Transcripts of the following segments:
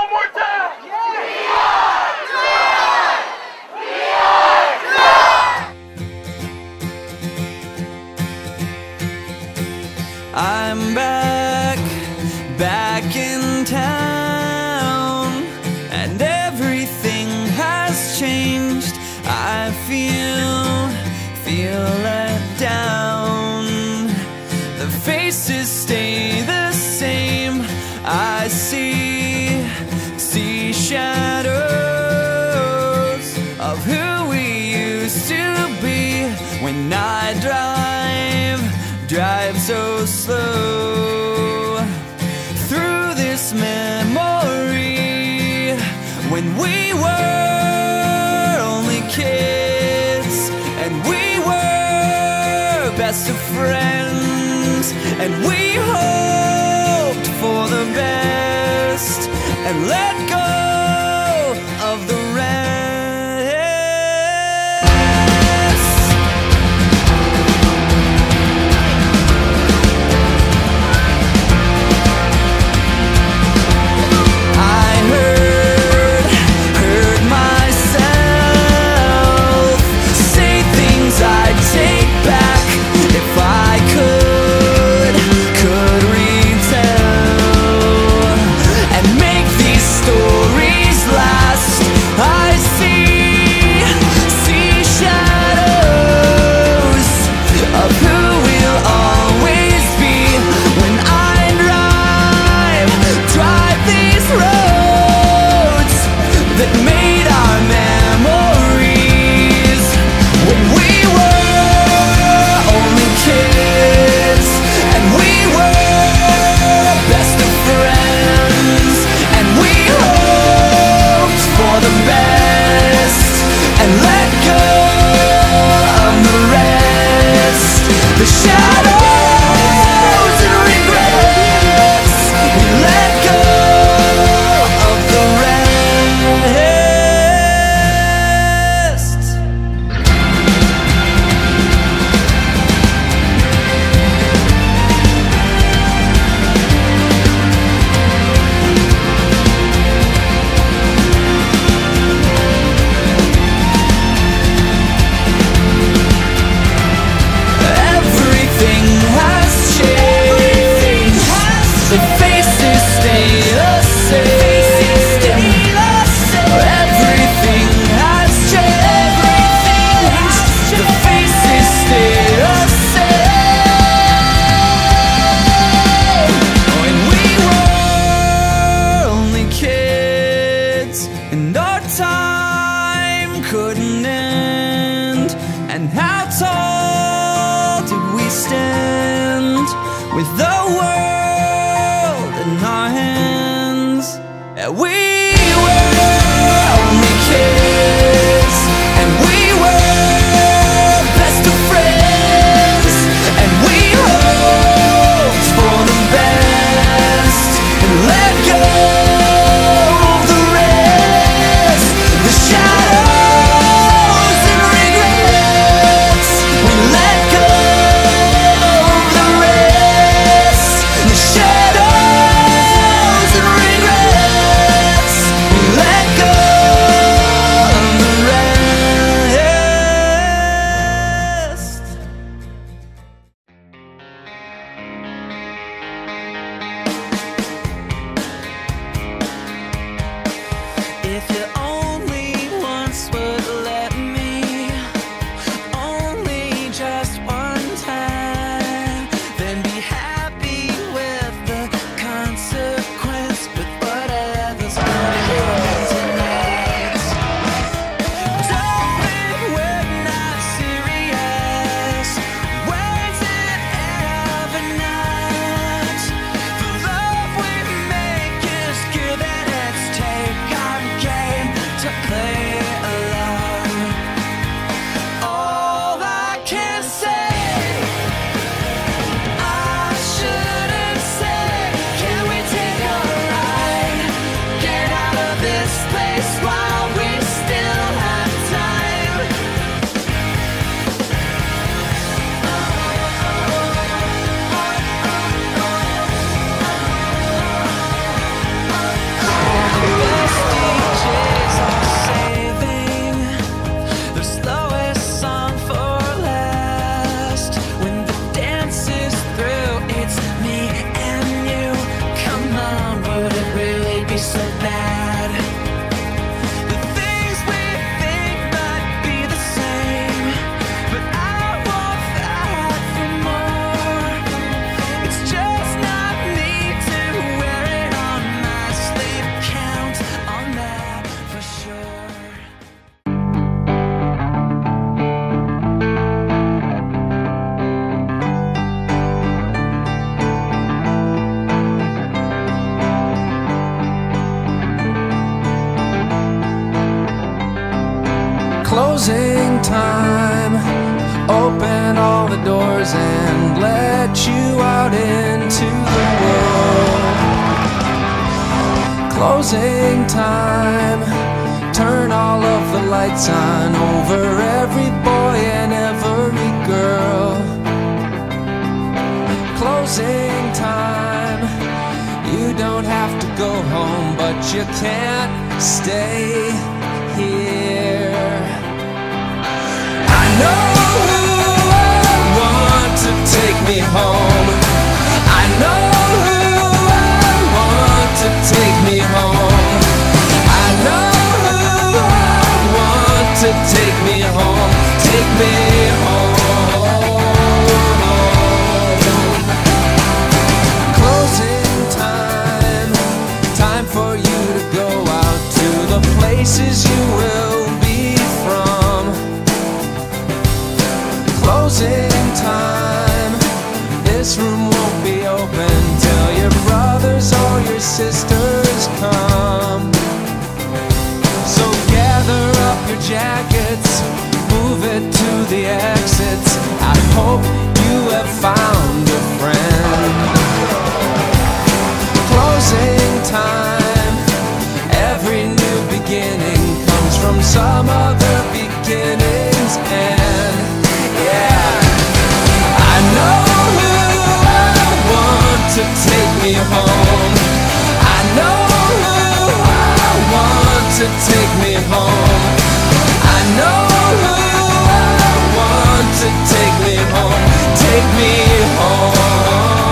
one more time. I'm back in town, and everything has changed. I feel let down. The faces stay the same. I see shadows of who we used to be when I drive so slow through this memory when we were only kids and we were best of friends, and we hoped for the best and let go of the rest. Couldn't end, and how tall did we stand with the world in our hands? We were only kids, and we were best of friends, and we hoped for the best and let go of the rest. The shadow if you only once would let me, only just one time, then be happy with the consequence, with whatever's going on tonight. Don't think we're not serious, was it ever not? The love we make is give and let's take our game. be so bad. The things we think might be the same, but I want that for more. It's just not me to wear it on my sleeve. Count on that for sure. Closing time, open all the doors and let you out into the world. Closing time, turn all of the lights on over every boy and every girl. Closing time, you don't have to go home, but you can't stay here. I know who I want to take me home. I know who I want to take me home. I know who I want to take me home. Take me home. Closing time, time for you to go out to the places you will be from. Closing time, this room won't be open till your brothers or your sisters come. So gather up your jackets, move it to the exits. I hope you have found a friend. Closing time, every new beginning comes from some other beginning's end. Yeah, I know who I want to take me home. I know who I want to take me home. I know who I want to take me home. Take me home.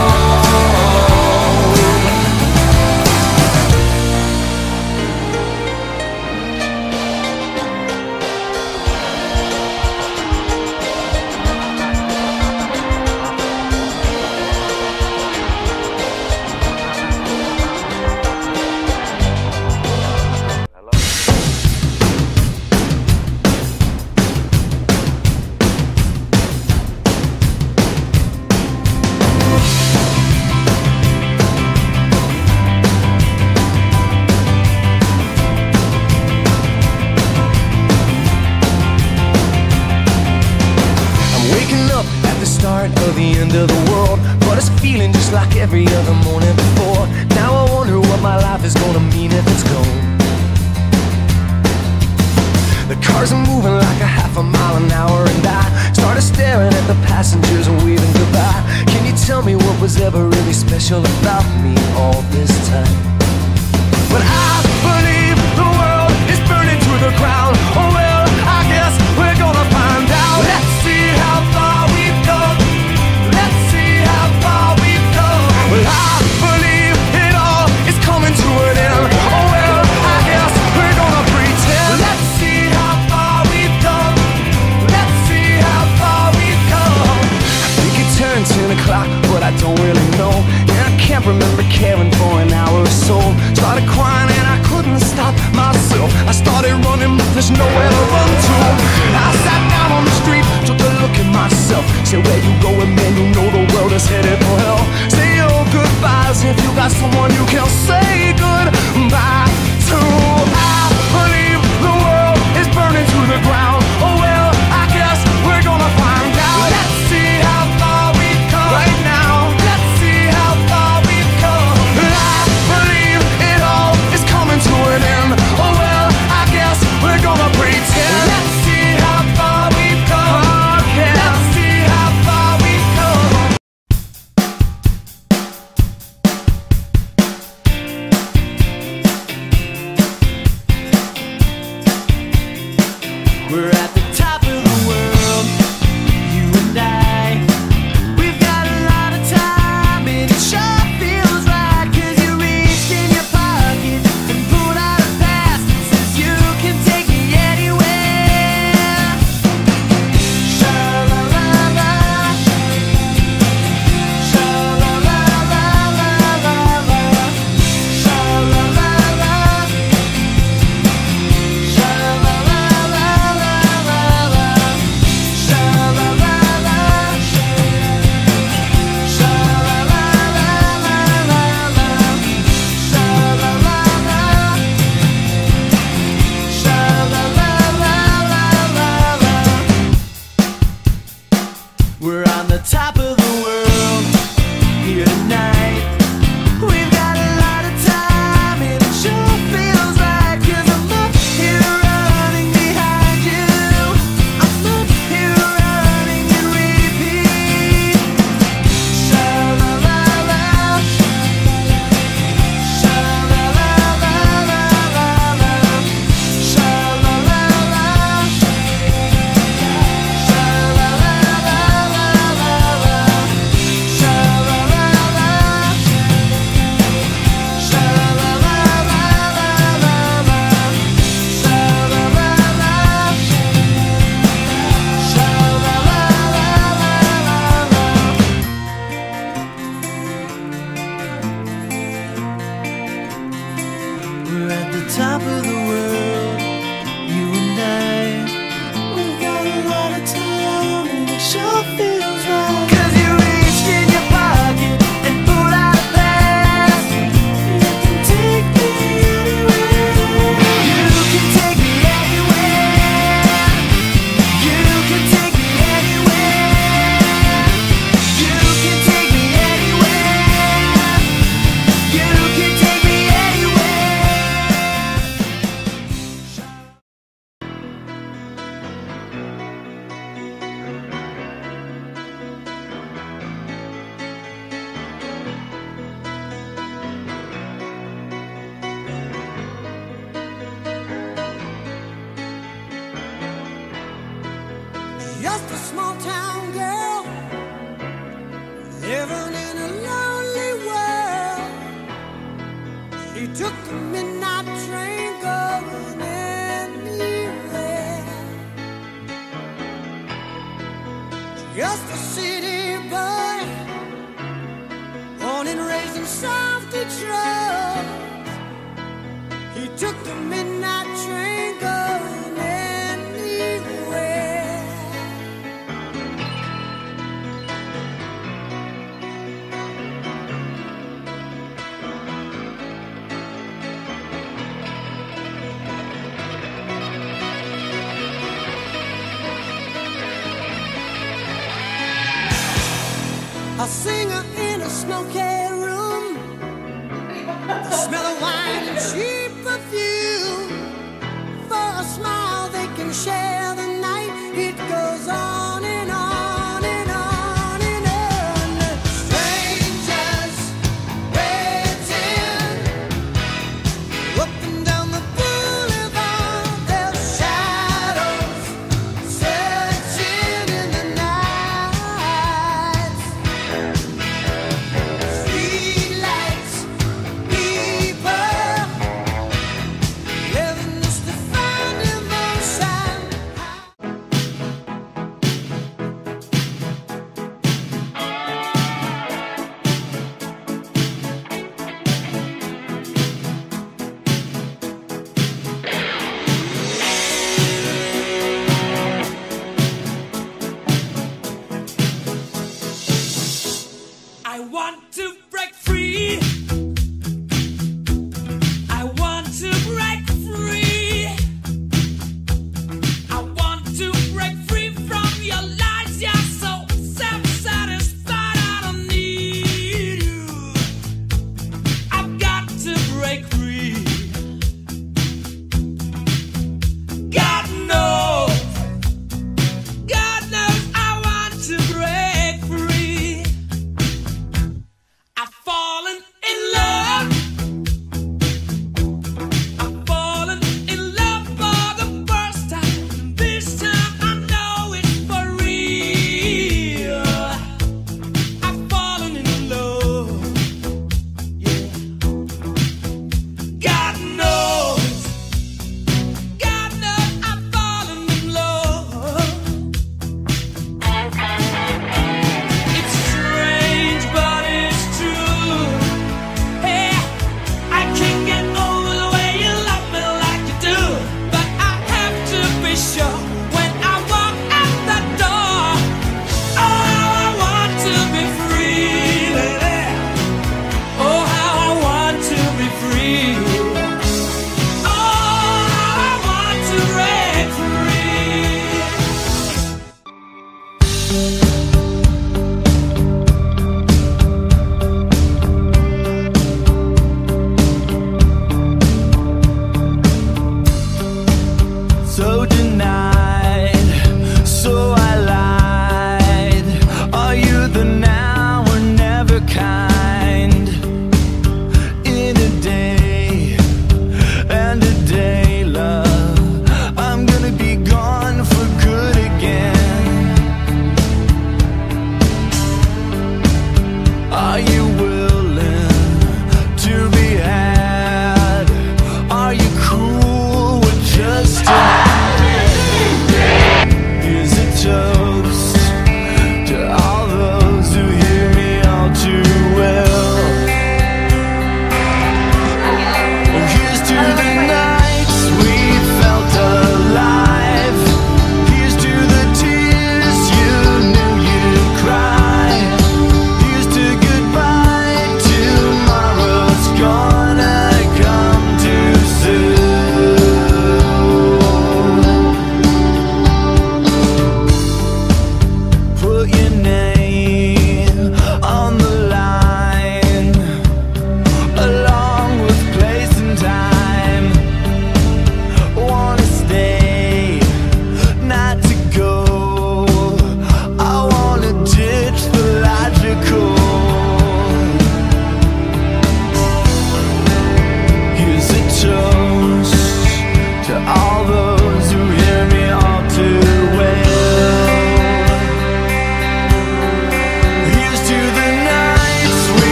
Of the end of the world, but it's feeling just like every other morning before. Now I wonder what my life is gonna mean if it's gone. The cars are moving like a half a mile an hour, and I started staring at the passengers and waving goodbye. Can you tell me what was ever really special about me all this time? But I believe the world is burning to the ground. Oh well, I guess we're gonna find out. Let's see how far we've gone. Well, I believe it all is coming to an end. Oh well, I guess we're gonna pretend. Let's see how far we've come. Let's see how far we've come. I think it turned 10 o'clock, but I don't really know. And I can't remember caring for an hour or so. Started crying and I couldn't stop myself. I started running, but there's nowhere to run to. I sat down on the street, took a look at myself. Said, where you going, man? You know the world is headed for hell. Say your goodbyes if you got someone you can say goodbye to. I believe the world is burning to the ground. Oh well, I guess we're gonna find out. Let's see how far we've come right now. Let's see how far we've come. I believe it all is coming to an end. Oh well, I guess we're gonna pretend. Let's see how far we've come. Okay. Let's see how far we've come. We're at the top of the world, you and I. We've got a lot of time and it sure feels right, 'cause you reached in your pocket We're at the top of the world, you and I. We've got a lot of time and it sure feels right. 'Cause you reached in your pocket and pulled out a pass. You can take me anywhere. You can take me anywhere. You can take me anywhere. You can take me anywhere. You can take me anywhere. Just a small town girl living in a lonely world. She took the midnight train going anywhere. Just a city boy, born and raised in South Detroit. He took the midnight train going anywhere. A singer in a smoky room, the smell of wine and cheap perfume. For a smile they can share.